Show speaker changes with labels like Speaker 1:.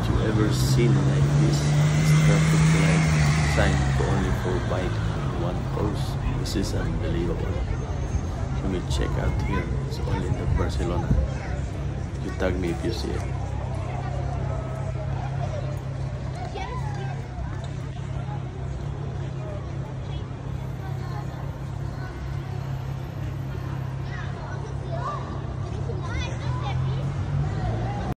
Speaker 1: you ever seen like this? It's traffic light signed for only 4 bike in one post. This is unbelievable. Let me check out here. It's only in the Barcelona. You tag me if you see it.